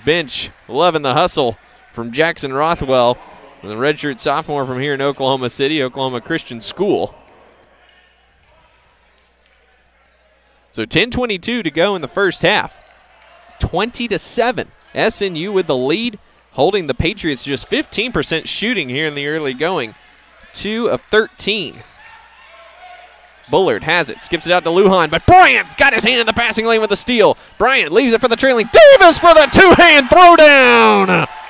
bench loving the hustle from Jackson Rothwell, the redshirt sophomore from here in Oklahoma City, Oklahoma Christian School. So 10:22 to go in the first half. 20-7. SNU with the lead, holding the Patriots just 15% shooting here in the early going. 2 of 13. Bullard has it, skips it out to Lujan, but Bryant got his hand in the passing lane with the steal. Bryant leaves it for the trailing. Davis for the two-hand throwdown.